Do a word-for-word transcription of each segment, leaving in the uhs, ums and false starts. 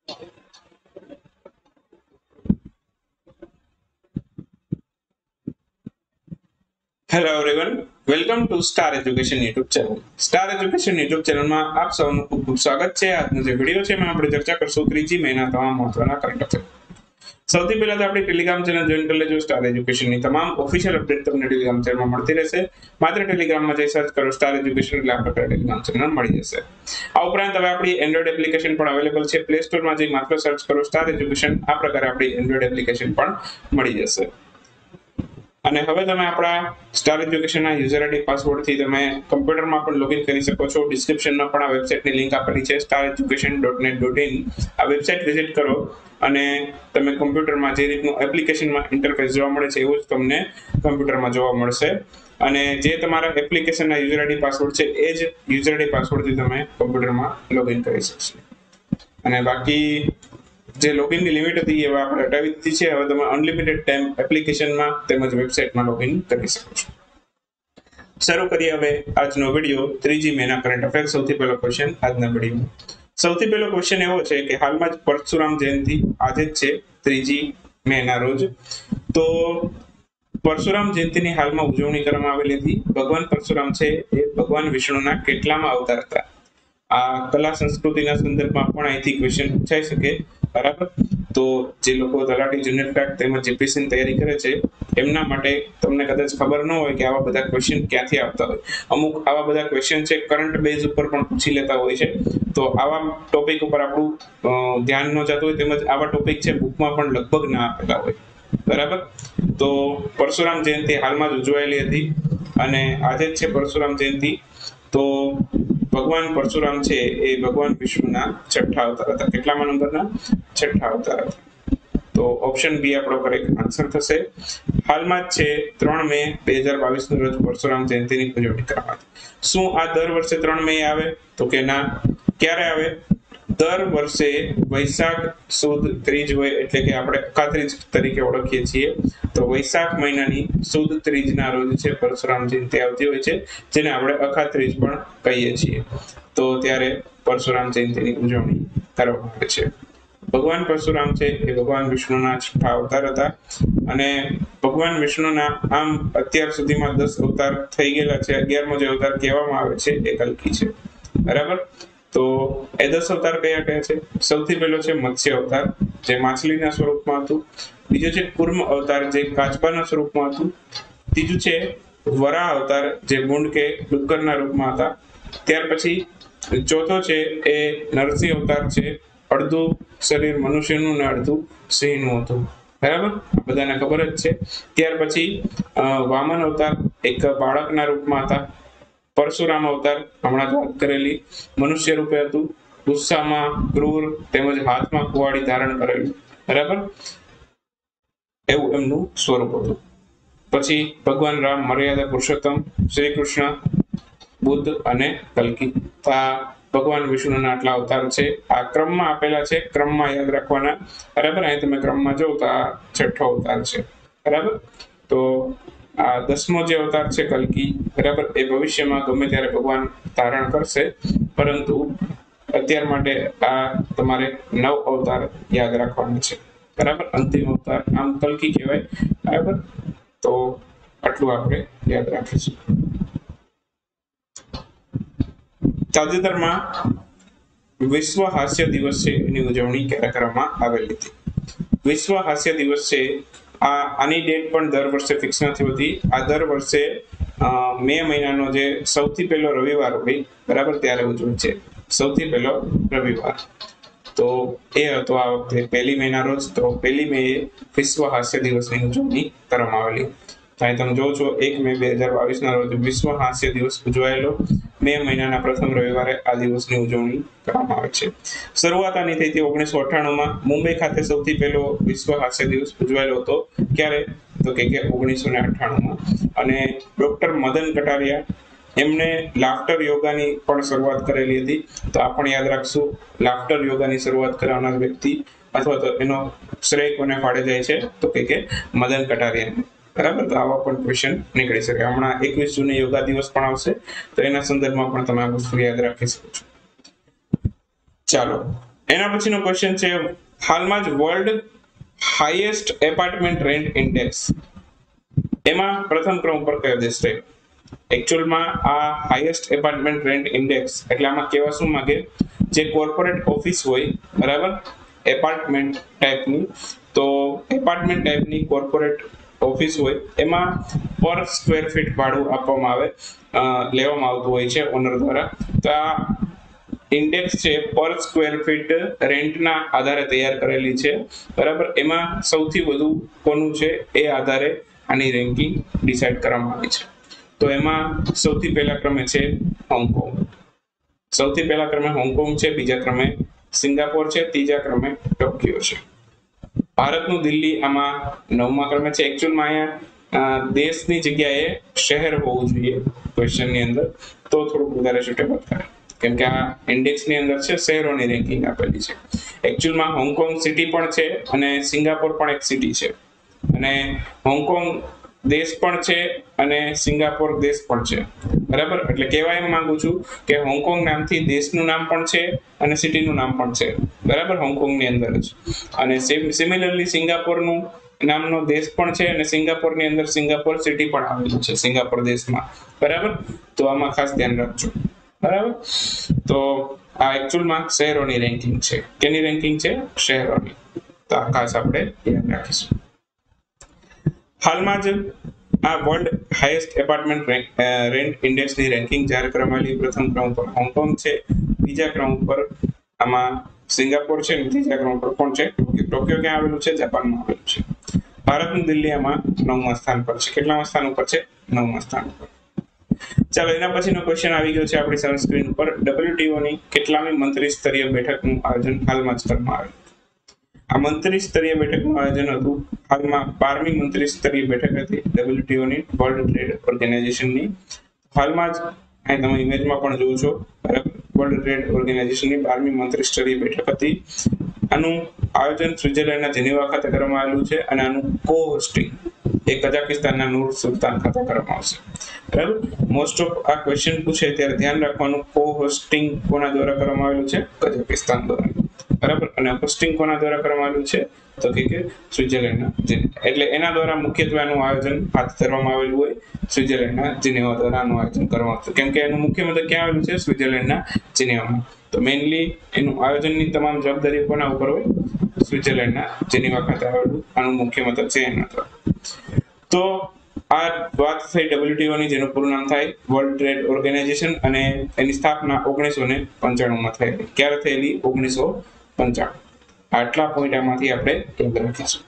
Hello everyone, welcome to Star Education YouTube channel. Star Education YouTube ચેનલમાં આપ સૌનું ખૂબ ખૂબ સ્વાગત છે. આજનો જે વિડીયો છે એમાં આપણે ચર્ચા કરશું ત્રીજી મહિના તમામ મહત્વના કરંટ અફેર. સૌથી પહેલા તો આપણી ટેલિગ્રામ ચેનલ જોઈન કરી લેજો. સ્ટાર એજ્યુકેશનની તમામ ઓફિશિયલ અપડેટ તમને ટેલિગ્રામ ચેનલમાં મળતી રહેશે. માત્ર ટેલિગ્રામમાં જઈ સર્ચ કરો સ્ટાર એજ્યુકેશન એટલે આપણે ટેલિગ્રામ ચેનલ મળી જશે. આ ઉપરાંત હવે આપણી એન્ડ્રોઇડ એપ્લિકેશન પણ અવેલેબલ છે. પ્લે સ્ટોરમાં જઈ માત્ર સર્ચ કરો સ્ટાર એજ્યુકેશન. આ પ્રકારે આપણી એન્ડ્રોઇડ એપ્લિકેશન પણ મળી જશે. અને હવે તમે આપણા સ્ટાર એજ્યુકેશનના યુઝર આઈડી પાસવર્ડથી તમે કમ્પ્યુટરમાં પણ લોગિન કરી શકો છો. ડિસ્ક્રિપ્શનમાં પણ આ વેબસાઇટની લિંક આપેલી છે Star Education dot net dot in. આ વેબસાઇટ વિઝિટ કરો અને તમે કમ્પ્યુટરમાં જે રીતનું એપ્લિકેશનમાં ઇન્ટરફેસ જોવા મળે છે એવું જ તમને કમ્પ્યુટરમાં જોવા મળશે. અને જે તમારા એપ્લિકેશનના યુઝર આઈડી પાસવર્ડ છે એ જ યુઝર આઈડી પાસવર્ડથી તમે કમ્પ્યુટરમાં લોગિન કરી શકશો. અને બાકી જે લોગિનની લિમિટ હતી એ આપણે હટાવી દીધી છે. હવે તમે અનલિમિટેડ ટાઈમ એપ્લિકેશનમાં તેમજ વેબસાઇટમાં લોગિન કરી શકો છો. શરૂ કરીએ હવે આજનો વિડીયો ત્રીજી મેના કરંટ અફેર. સૌથી પહેલો ક્વેશ્ચન આજના વિડીયોમાં. સૌથી પહેલો ક્વેશ્ચન એવો છે કે હાલમાં જ પરશુરામ જયંતિ આજે જ છે ત્રીજી મેના રોજ. તો પરશુરામ જયંતિની હાલમાં ઉજવણી કરવામાં આવેલી હતી. ભગવાન પરશુરામ છે એ ભગવાન વિષ્ણુના કેટલામાં અવતાર હતા? આ કલા સંસ્કૃતિના સંદર્ભમાં પણ અહીંથી ક્વેશ્ચન પૂછાઈ શકે. બરાબર, તો જે લોકો તલાટી જુનિયર ક્લાર્ક તેમજ જીપીએસસીની તૈયારી કરે છે એમના માટે તમને કદાચ ખબર ન હોય કે આવા બધા ક્વેશ્ચન ક્યાંથી આવતા હોય. અમુક આવા બધા ક્વેશ્ચન છે કરંટ બેઝ ઉપર પણ પૂછી લેતા હોય છે. તો આવા ટોપિક ઉપર આપણું ધ્યાન ન જતું હોય તેમજ આવા ટોપિક છે બુકમાં પણ લગભગ ના આપેલા હોય. બરાબર, તો પરશુરામ જયંતિ હાલમાં જ ઉજવાયેલી હતી અને આજે જ છે પરશુરામ જયંતિ. તો ભગવાન પરશુરામ છે એ ભગવાન વિષ્ણુના છઠ્ઠા અવતાર હતા. કેટલામાં નંબરના? છઠ્ઠા અવતાર હતા. તો ઓપ્શન બી આપણો કરેક્ટ આન્સર થશે. હાલમાં જ છે ત્રણ મે બે હજાર બાવીસ નું રોજ પરશુરામ જયંતિની ઉજવણી કરવામાં હતી. શું આ દર વર્ષે ત્રણ મે આવે? તો કે ના. ક્યારે આવે? દર વર્ષે વૈશાખ સુદ ત્રીજ હોય એટલે કે આપણે અખાત્રીજ તરીકે ઓળખીએ છીએ. તો વૈશાખ મહિનાની સુદ ત્રીજના રોજ છે પરશુરામ જયંતિ આવતી હોય છે, જેને આપણે અખાત્રીજ પણ કહીએ છીએ. તો ત્યારે પરશુરામ જયંતિની ઉજવણી કરવામાં આવે છે. ભગવાન પરશુરામ છે એ ભગવાન વિષ્ણુના છઠ્ઠા અવતાર હતા અને ભગવાન વિષ્ણુના આમ અત્યાર સુધીમાં દસ અવતાર થઈ ગયેલા છે. અગિયારમો જે અવતાર કહેવામાં આવે છે એ કલ્કી છે. બરાબર, તો એ દસ અવતાર કયા કયા છે? સૌથી પહેલો છે મત્સ્ય અવતાર, જે માછલીના સ્વરૂપમાં હતું. બીજો છે કુર્મ અવતાર, જે કાચબાના સ્વરૂપમાં હતું. ત્રીજું છે વરાહ અવતાર, જે મૂંડ કે ડુક્કરના રૂપમાં હતા. ત્યાર પછી ચોથો છે એ નરસિંહ અવતાર છે. અડધું શરીર મનુષ્યનું ને અડધું સિંહનું હતું. બરાબર, બધાને ખબર જ છે. ત્યાર પછી વામન અવતાર એક બાળકના રૂપમાં હતા. પરશુરામ અવતાર હમણાં વાત કરેલી મનુષ્ય રૂપે હતું. ગુસ્સામાં ક્રૂર તેમજ હાથમાં કુવાડી ધારણ કરેલું. બરાબર, એવું એમનું સ્વરૂપ હતું. પછી ભગવાન રામ મર્યાદા પુરુષોત્તમ, શ્રી કૃષ્ણ, બુદ્ધ અને કલ્કી. આ ભગવાન વિષ્ણુના આટલા અવતાર છે. આ ક્રમમાં આપેલા છે, ક્રમમાં યાદ રાખવાના. બરાબર, અહીં તમે ક્રમમાં જો તો આ છઠ્ઠો અવતાર છે. બરાબર, તો આ દસમો જે અવતાર છે કલ્કી, બરાબર, એ ભવિષ્યમાં ગમે ત્યારે ભગવાન ધારણ કરશે, પરંતુ અત્યાર માટે આ તમારે નવ અવતાર યાદ રાખવાના છે. બરાબર, અંતિમ અવતાર આમ કલ્કી કહેવાય. બરાબર, તો આટલું આપણે યાદ રાખીશું. તાજેતરમાં વિશ્વ હાસ્ય દિવસ છે એની ઉજવણી ક્યારે કરવામાં આવેલી હતી? વિશ્વ હાસ્ય દિવસ છે આ આની ડેટ પણ દર વર્ષે ફિક્સ નથી હોતી. આ દર વર્ષે મે મહિનાનો જે સૌથી પહેલો રવિવાર હોય, બરાબર, ત્યારે ઉજવે છે. સૌથી પહેલો રવિવાર તો એ હતો આ વખતે પહેલી મેના રોજ. તો પહેલી મે વિશ્વ હાસ્ય દિવસની ઉજવણી કરવામાં આવેલી. અહીં તમે જોવો છો એક મે બે હજાર બાવીસ ના રોજ વિશ્વ હાસ્ય દિવસ ઉજવાયેલો. મે મહિનાના પ્રથમ રવિવારે આ દિવસની ઉજવણી કરવામાં આવે છે. શરૂઆત આની થઈ હતી ઓગણીસો અઠ્ઠાણું માં મુંબઈ ખાતે સૌથી પહેલો વિશ્વ હાસ્ય દિવસ ઉજવાયેલો હતો. ક્યારે? તો કે ઓગણીસો ને અઠ્ઠાણું માં. અને ડોક્ટર મદન કટારિયા એમણે લાફ્ટર યોગાની પણ શરૂઆત કરેલી હતી. તો આ પણ યાદ રાખશું, લાફ્ટર યોગાની શરૂઆત કરનાર વ્યક્તિ અથવા તો એનો શ્રેય કોને ફાળે જાય છે? તો કે મદન કટારિયા. બરાબર, તો આવા પણ ક્વેશ્ચન નીકળી શકે. હમણાં એકવીસ જૂને યોગા દિવસ પણ આવશે, તો એના સંદર્ભમાં પણ તમે આ વસ્તુ યાદ રાખી શકો છો. ચાલો એના પછીનો ક્વેશ્ચન છે હાલમાં જ world highest apartment rent index એમાં પ્રથમ ક્રમ પર કયો દેશ રહ્યો? એકચ્યુઅલમાં આ હાઈએસ્ટ એપાર્ટમેન્ટ રેન્ટ ઇન્ડેક્સ એટલે આમાં કેવા શું માંગે, જે કોર્પોરેટ ઓફિસ હોય બરાબર એપાર્ટમેન્ટ ટાઈપની, તો એપાર્ટમેન્ટ ટાઈપની કોર્પોરેટ ઓફિસ હોય એમાં પર સ્ક્વેર ફીટ ભાડું આપવામાં આવે લેવામાં આવતું હોય છે ઓનર દ્વારા. તો આ ઇન્ડેક્સ છે પર સ્ક્વેર ફીટ રેન્ટના આધારે તૈયાર કરેલી છે બરાબર. એમાં સૌથી વધુ કોનું છે એ આધારે આની રેન્કિંગ ડિસાઈડ કરવામાં આવી છે. તો એમાં સૌથી પહેલા ક્રમે છે હોંગકોંગ, સૌથી પહેલા ક્રમે હોંગકોંગ છે, બીજા ક્રમે સિંગાપોર છે, ત્રીજા ક્રમે ટોક્યો છે. ભારતનું દિલ્હી આમાં નવમા ક્રમે છે. એકચ્યુઅલમાં અહીંયા દેશની જગ્યાએ શહેર હોવું જોઈએ ક્વેશ્ચનની અંદર, તો થોડુંક વધારે સુટેબલ થાય, કેમ કે આ ઇન્ડેક્સની અંદર છે શહેરોની રેન્કિંગ આપેલી છે. એકચ્યુઅલમાં હોંગકોંગ સિટી પણ છે અને સિંગાપોર પણ એક સિટી છે, અને હોંગકોંગ દેશ પણ છે અને સિંગાપોર દેશ પણ છે બરાબર. એટલે કહેવા એમ માંગુ છું કે હોંગકોંગ નામથી દેશનું નામ પણ છે અને સિટીનું નામ પણ છે બરાબર હોંગકોંગની અંદર જ. અને સિમિલરલી સિંગાપોરનું નામનો દેશ પણ છે અને સિંગાપોરની અંદર સિંગાપોર સિટી પણ આવેલું છે સિંગાપોર દેશમાં બરાબર. તો આમાં ખાસ ધ્યાન રાખજો બરાબર. તો આ એકચ્યુઅલમાં શહેરોની રેન્કિંગ છે. કેની રેન્કિંગ છે? શહેરોની. તો આ ખાસ આપણે ધ્યાન રાખીશું. હાલમાં જ આ વર્લ્ડ હાઈએસ્ટ એપાર્ટમેન્ટ રેન્ટ ઇન્ડેક્સની રેન્કિંગ જાહેર કરવામાં આવેલી. પ્રથમ ક્રમ પર હોંગકોંગ છે, બીજા ક્રમ પર આમાં સિંગાપોર છે, ત્રીજા ક્રમ પર કોણ છે? ટોક્યો. ટોક્યો ક્યાં આવેલું છે? જાપાનમાં આવેલું છે. ભારતનું દિલ્હી આમાં નવમા સ્થાન પર છે. કેટલામા સ્થાન ઉપર છે? નવમા સ્થાન ઉપર. ચાલો એના પછીનો ક્વેશ્ચન આવી ગયો છે આપણી સન સ્ક્રીન ઉપર. ડબલ્યુટીઓ ની કેટલામી મંત્રી સ્તરીય બેઠકનું આયોજન હાલમાં જ કરવામાં આવ્યું? આ મંત્રી સ્તરીય બેઠકનું આયોજન હતું હાલમાં બારમી મંત્રી સ્તરીય બેઠક હતી ડબલ્યુટીઓ ની, વર્લ્ડ ટ્રેડ ઓર્ગેનાઇઝેશનની. હાલમાં જ અહીં તમે ઇમેજમાં પણ જોવો છો બરાબર, વર્લ્ડ ટ્રેડ ઓર્ગેનાઇઝેશનની બારમી મંત્રી સ્તરીય બેઠક હતી. આનું આયોજન સ્વિટ્ઝરલેન્ડના જેનેવા ખાતે કરવામાં આવેલું છે અને આનું કો હોસ્ટિંગ એ કઝાકિસ્તાનના નૂર સુલતાન ખાતે કરવામાં આવશે બરાબર. મોસ્ટ ઓફ આ ક્વેશ્ચન પૂછે ત્યારે ધ્યાન રાખવાનું, કો હોસ્ટિંગ કોના દ્વારા કરવામાં આવેલું છે? કઝાકિસ્તાન દ્વારા બરાબર. અને હોસ્ટિંગ કોના દ્વારા કરવામાં આવેલું છે? તો કે સ્વિટ્ઝરલેન્ડના, એટલે એના દ્વારા મુખ્યત્વે આનું આયોજન હાથ ધરવામાં આવેલું હોય સ્વિટ્ઝરલેન્ડના જેનેવા દ્વારા આનું આયોજન કરવામાં આવતું, કેમ કે એનું મુખ્ય મથક ક્યાં આવેલું છે? સ્વિટ્ઝરલેન્ડના જેનેવામાં. તો મેઇનલી એનું આયોજનની તમામ જવાબદારી કોના ઉપર હોય? સ્વિટ્ઝરલેન્ડના જેનેવા ખાતે આવેલું આનું મુખ્ય મથક છે એના દ્વારા. તો આ વાત થઈ ડબલ્યુટીઓ ની, જેનું પૂરું નામ થાય વર્લ્ડ ટ્રેડ ઓર્ગેનાઇઝેશન, અને એની સ્થાપના ઓગણીસો ને પંચાણું માં થયેલી. ક્યારે થયેલી? ઓગણીસો પંચાણું. આટલા પોઈન્ટ આમાંથી આપણે યાદ રાખીશું.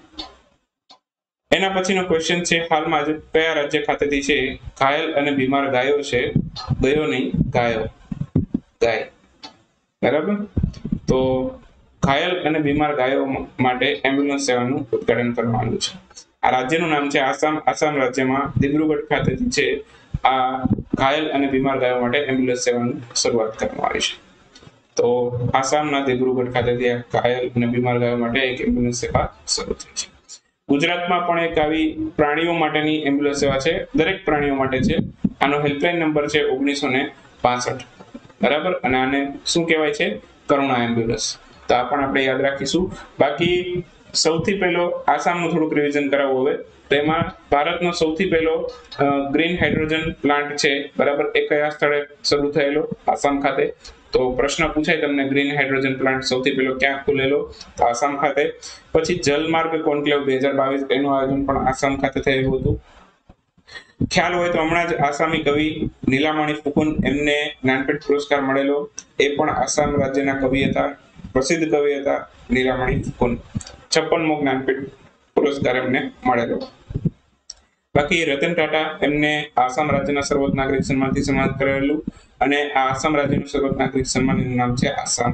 એના પછીનો ક્વેશ્ચન છે હાલમાં જ કયા રાજ્ય ખાતેથી છે ઘાયલ અને બીમાર ગાયો છે? ગયો નહીં, ગાયો, ગાય બરાબર. તો ઘાયલ અને બીમાર ગાયો માટે એમ્બ્યુલન્સ સેવાનું ઉદ્ઘાટન કરવામાં આવ્યું છે. આ રાજ્યનું નામ છે આસામ. આસામ રાજ્યમાં દિબ્રુગઢ ખાતેથી છે આ ઘાયલ અને બીમાર ગાયો માટે એમ્બ્યુલન્સ સેવાની શરૂઆત કરવામાં આવી છે. તો આસામના દિબ્રુગઢ ખાતેથી આ ઘાયલ અને બીમાર ગાયો માટે એક એમ્બ્યુલન્સ સેવા શરૂ થઈ છે. ગુજરાતમાં પણ એક આવી પ્રાણીઓ માટેની એમ્બ્યુલન્સ સેવા છે, દરેક પ્રાણીઓ માટે છે. આનો હેલ્પલાઇન નંબર છે ઓગણીસો ને પાસઠ બરાબર. અને આને શું કહેવાય છે? કરુણા એમ્બ્યુલન્સ. તો આ પણ આપણે યાદ રાખીશું. બાકી સૌથી પહેલો આસામનું થોડુંક રિવિઝન કરાવવું હવે. તો એમાં ભારતનો સૌથી પહેલો ગ્રીન હાઇડ્રોજન પ્લાન્ટ છે બરાબર, એ કયા સ્થળે શરૂ થયેલો? આસામ ખાતે. તો પ્રશ્ન પૂછાય તમને, ગ્રીન હાઇડ્રોજન પ્લાન્ટ સૌથી પહેલો ક્યાં ખુલેલો? તો આસામ ખાતે. પછી જલમાર્ગ કોન્ક્લેવ બે હજાર બાવીસ એનું આયોજન પણ આસામ ખાતે થયેલું હતું. ખ્યાલ હોય તો હમણાં જ આસામી કવિ નીલામણી ફુકુન, એમને જ્ઞાનપીઠ પુરસ્કાર મળેલો, એ પણ આસામ રાજ્યના કવિ હતા, પ્રસિદ્ધ કવિ હતા નીલામણી ફુકુન. છપ્પનમો જ્ઞાનપીઠ પુરસ્કાર એમને મળેલો. બાકી રતન ટાટા, એમને આસામ રાજ્યના સર્વોચ્ચ નાગરિક સન્માનથી સન્માનિત કરેલું, અને આ આસામ રાજ્યનું સર્વોચ્ચ નાગરિક સન્માનનું નામ છે આસામ.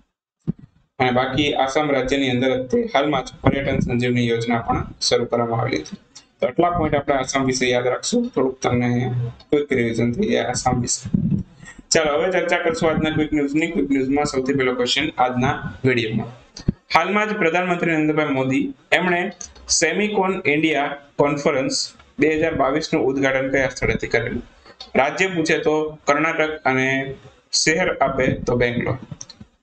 અને બાકી આસામ રાજ્યની અંદર હાલમાં જ પર્યટન સંજીવની યોજના પણ શરૂ કરવામાં આવેલી હતી. તો આટલા પોઈન્ટ આપણે આસામ વિશે યાદ રાખશું. થોડુંક તમને ક્વિક રિવિઝન થઈ જાય આસામ વિશે. ચાલો હવે ચર્ચા કરશું આજના ક્વિક ન્યૂઝની. ક્વિક ન્યૂઝમાં સૌથી પહેલો ક્વેશ્ચન આજના વિડીયોમાં. હાલમાં જ પ્રધાનમંત્રી નરેન્દ્રભાઈ મોદી એમણે સેમિકોન ઇન્ડિયા કોન્ફરન્સ બે હજાર બાવીસ નું ઉદ્ઘાટન કયા સ્થળેથી કરેલું? રાજ્ય પૂછે તો કર્ણાટક અને શહેર આપે તો બેંગ્લોર.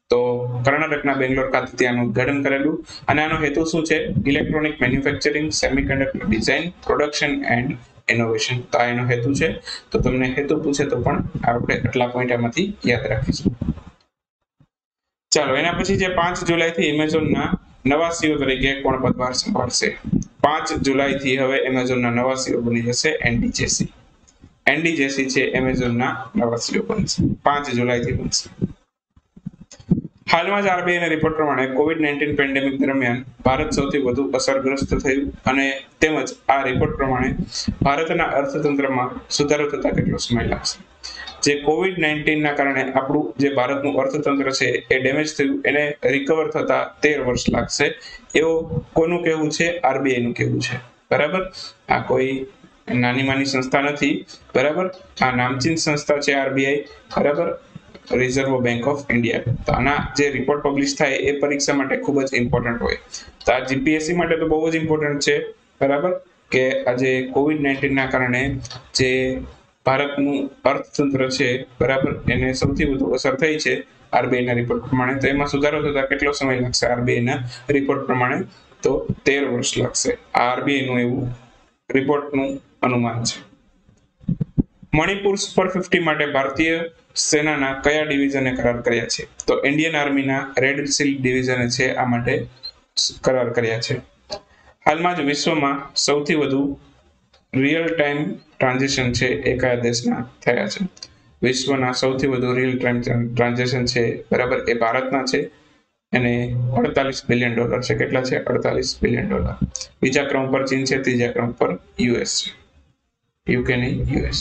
તો કર્ણાટકના બેંગ્લોર ખાતે ત્યાંનું ઉદ્ઘાટન કરેલું અને આનો હેતુ શું છે? Electronic manufacturing, semiconductor design, production and innovation. તો આ એનો હેતુ છે. તો તમને હેતુ પૂછે તો પણ આપણે આટલા પોઈન્ટ આમાંથી યાદ રાખીશું. ચાલો, એના પછી જે પાંચ જુલાઈથી એમેઝોનના નવા સીઈઓ તરીકે કોણ પદભાર સંભાળશે? પાંચ જુલાઈથી હવે એમેઝોનના નવા સીઈઓ બની જશે એન્ડી જેસી. એન્ડી જેસી છે એમેઝોનના નવા સીઈઓ બનશે. પાંચ જુલાઈથી બનશે. હાલમાં જ આરબીઆઈના રિપોર્ટ પ્રમાણે કોવિડ નાઇન્ટીન પેન્ડેમિક દરમિયાન ભારત સૌથી વધુ અસરગ્રસ્ત થયું અને તેમજ આ રિપોર્ટ પ્રમાણે ભારતના અર્થતંત્રમાં સુધારો થતા કેટલો સમય લાગશે? જે કોવિડ નાઇન્ટીન ના કારણે આપણું જે ભારતનું અર્થતંત્ર છે એ ડેમેજ થયું, એને રિકવર થતા તેર વર્ષ લાગશે, એવું કોનું કહેવું છે? આરબીઆઈ નું કહેવું છે. બરાબર, આ કોઈ નાની માની સંસ્થા નથી. બરાબર, આ નામચીન સંસ્થા છે આરબીઆઈ. બરાબર, રિઝર્વ બેંક ઓફ ઇન્ડિયા. તો આના જે રિપોર્ટ પબ્લિશ થાય એ પરીક્ષા માટે ખૂબ જ ઇમ્પોર્ટન્ટ હોય. તો આ જીપીએસસી માટે તો બહુ જ ઇમ્પોર્ટન્ટ છે. બરાબર, કે આજે કોવિડ નાઇન્ટીન ના કારણે જે ભારતનું અર્થતંત્ર છે, બરાબર, એને સૌથી વધુ અસર થઈ છે આરબીઆઈ ના રિપોર્ટ પ્રમાણે. તો એમાં સુધારો થતા કેટલો સમય લાગશે આરબીઆઈ ના રિપોર્ટ પ્રમાણે? તો તેર વર્ષ લાગશે. આ આરબીઆઈ નું એવું રિપોર્ટનું અનુમાન છે. મણિપુર સુપર ફિફ્ટી માટે ભારતીય સેનાના કયા ડિવિઝને કરાર કર્યા છે? તો ઇન્ડિયન આર્મીના રેડ સીલ ડિવિઝને છે આ માટે કરાર કર્યા છે. હાલમાં જ વિશ્વમાં સૌથી વધુ રિયલ ટાઈમ ટ્રાન્ઝેક્શન છે એ કયા દેશના થયા છે? વિશ્વના સૌથી વધુ રિયલ ટાઈમ ટ્રાન્ઝેક્શન છે, બરાબર, એ ભારતના છે અને અડતાલીસ બિલિયન ડોલર છે. કેટલા છે? અડતાલીસ બિલિયન ડોલર. બીજા ક્રમ પર ચીન છે, ત્રીજા ક્રમ પર યુએસ છે. યુકે નહીં, યુએસ.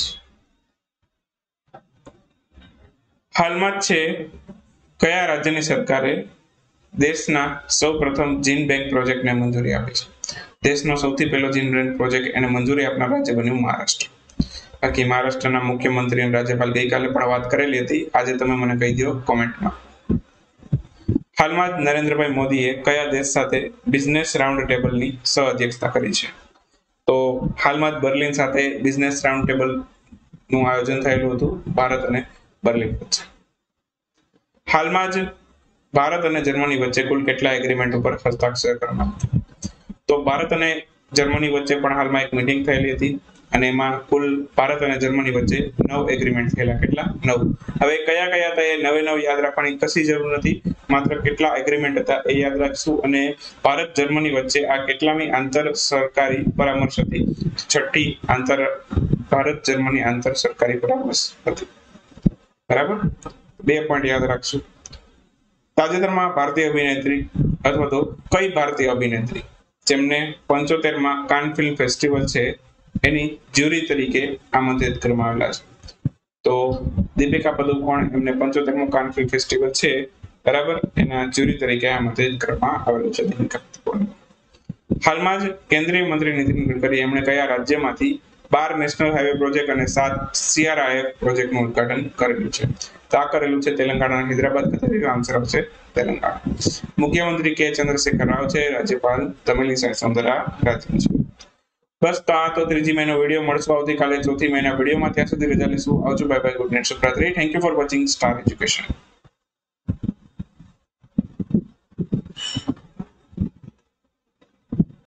હાલમાં જ છે કયા રાજ્યની સરકારે દેશના સૌ પ્રથમ જીન બેંક પ્રોજેક્ટને મંજૂરી આપી છે? દેશનો સૌથી પહેલો જીન બેંક પ્રોજેક્ટ એને મંજૂરી આપનાર રાજ્ય બન્યું મહારાષ્ટ્ર. બાકી મહારાષ્ટ્રના મુખ્યમંત્રી અને રાજ્યપાલ ગઈકાલે પણ વાત કરેલી હતી, આજે તમે મને કહી દો કોમેન્ટમાં. હાલમાં જ નરેન્દ્રભાઈ મોદીએ કયા દેશ સાથે બિઝનેસ રાઉન્ડ ટેબલની સહ અધ્યક્ષતા કરી છે? તો હાલમાં જ બર્લિન સાથે બિઝનેસ રાઉન્ડ ટેબલ નું આયોજન થયેલું હતું ભારત અને બર્લિન વચ્ચે. હાલમાં જ ભારત અને જર્મની વચ્ચે કુલ કેટલા એગ્રીમેન્ટ ઉપર હસ્તાક્ષર કરવામાં આવ્યા? તો ભારત અને જર્મની વચ્ચે પણ હાલમાં એક મીટિંગ થયેલી હતી અને એમાં કુલ ભારત અને જર્મની વચ્ચે નવ એગ્રીમેન્ટ થયેલા. કેટલા? નવ. હવે કયા કયા હતા એ નવે નવ યાદ રાખવાની કશી જરૂર નથી, માત્ર કેટલા એગ્રીમેન્ટ હતા એ યાદ રાખશું. અને ભારત જર્મની વચ્ચે આ કેટલામી આંતર સરકારી પરામર્શ હતી? છઠ્ઠી આંતર ભારત જર્મની આંતર સરકારી પરામર્શ હતી. બરાબર, બે પોઈન્ટ યાદ રાખશું. તાજેતરમાં ભારતીય અભિનેત્રી અથવા તો કઈ ભારતીય અભિનેત્રી જેમને પંચોતેર માં કાન ફિલ્મ ફેસ્ટિવલ છે એની જ્યુરી તરીકે આમંત્રિત કરવામાં આવેલા છે? તો દીપિકા પાદુકોણ એમને પંચોતેર મો કાન ફિલ્મ ફેસ્ટિવલ છે, બરાબર, એના જ્યુરી તરીકે આમંત્રિત કરવામાં આવેલું છે દીપિકા પાદુકોણ. હાલમાં જ કેન્દ્રીય મંત્રી નીતિન ગડકરી એમણે કયા રાજ્યમાંથી બાર નેશનલ હાઈવે પ્રોજેક્ટ અને સાત સીઆરઆઈએફ પ્રોજેક્ટનું ઉદ્ઘાટન કરેલું છે? તો આ કરેલું છે તેલંગાણાના હૈદરાબાદ ખાતે. આન્સર આવશે તેલંગાણા. મુખ્યમંત્રી કે ચંદ્રશેખર રાવ છે, રાજ્યપાલ તમિલિસાઈ સૌંદરરાજન છે. બસ, તો આ તો ત્રીજી મહિનો વિડીયો. મળશું આવતીકાલે ચોથી મહિના વિડીયોમાં. ત્યાં સુધી રજા લઈશું. આવજો, બાય બાય, ગુડ નાઇટ, શુભરાત્રી. Thank you for watching Star education.